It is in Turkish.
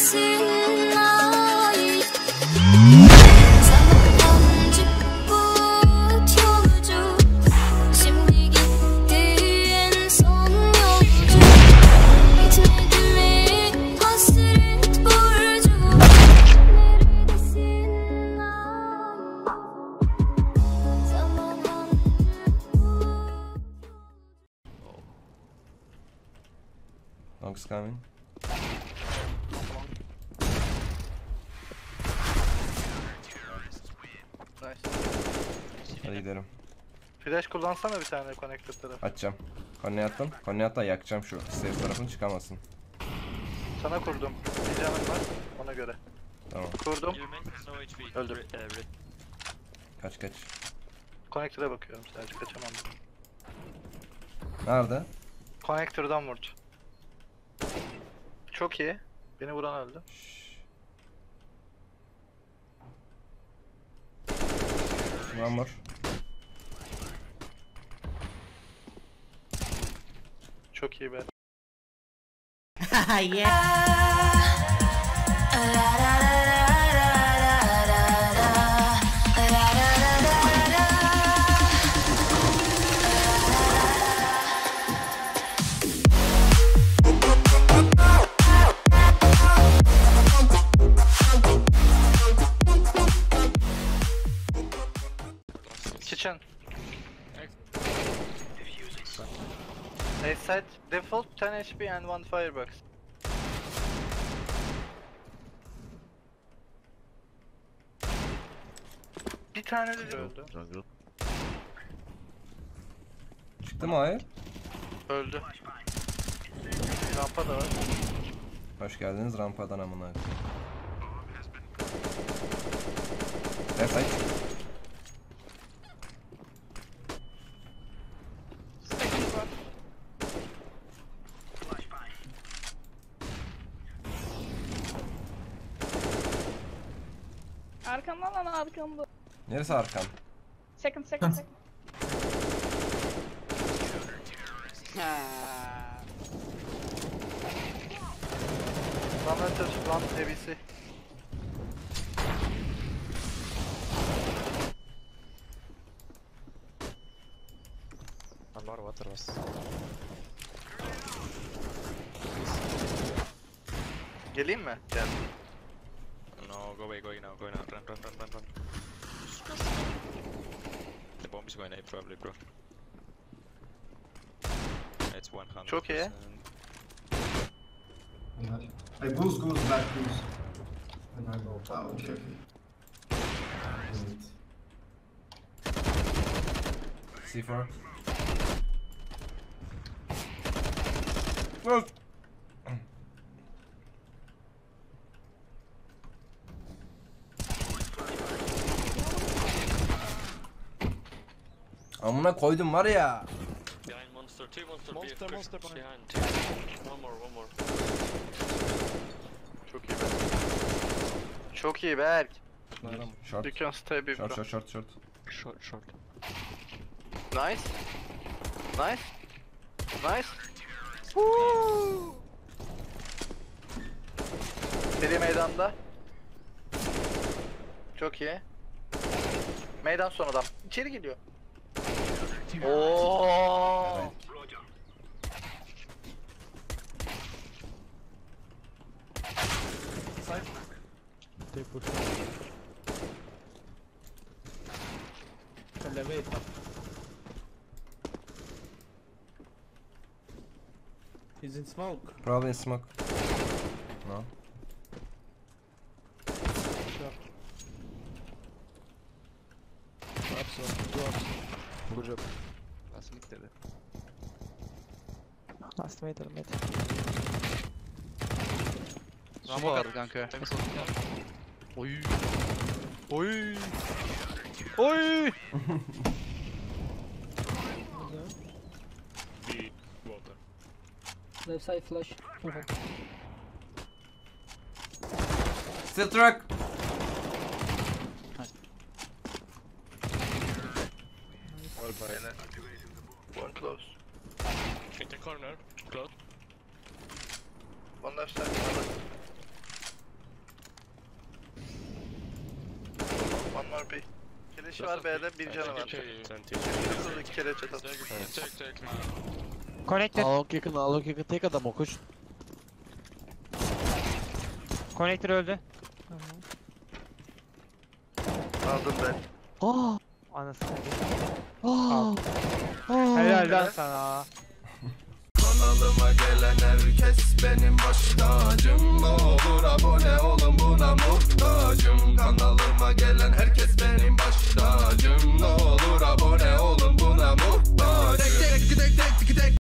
Long's coming. Nice. Hadi gidelim. Flash kullansana bir tane connector tarafı. Açacağım. Konne attım. Konne hatta yakacağım şu stairs tarafını, çıkamasın. Sana kurdum. Bir canım var ona göre. Tamam. Kurdum. Öldüm. Kaç kaç. Connector'a bakıyorum sadece, kaçamam. Nerede? Connector'dan vurdu. Çok iyi. Beni vuran öldü. One more. Çok iyi be. Kitchen. A side default 10 HP and 1 firebox. Bir tane de öldü. Çıktı mı hayır? Öldü. Rampa da var. Hoş geldiniz rampadan amına. Left side. Arkamda lan, arkamda. Neresi arkam? Second. One meter, one ABC. One more water was. Geleyim mi? Gel. No, go away, go now, run. The bomb is going A probably, bro. It's 100%. Çok iyi. Hey, goose, back goose. Ah, okay. C4. Close. Amına koydum var ya. Behind monster, two monster Monster behind two. One more. Çok iyi Berk. Çok iyi Berk. Short. You can stay big bro. Short. Short. Nice. Woo! Seri meydanda. Çok iyi. Meydan son adam. İçeri geliyor. Oo. Evet. Elevator. He's in smoke. Probably in smoke. No. Sure. Drops. Good job. Last mid dedi. Last meter mid. Rambo vardı kanka. Oy. Left side flash. Still truck. One close. In the corner, close. One left side. HP. Keleşi var B'de, bir canı var. 20. 2 kere chat atıyor. Check man. Connected. Alok yakın tek adam o koş. Connector öldü. Aldım ben. Aa! Anasını. Aa! Helal lan sana. Kanalıma gelen herkes benim baş tacım. Ne olur abone ol.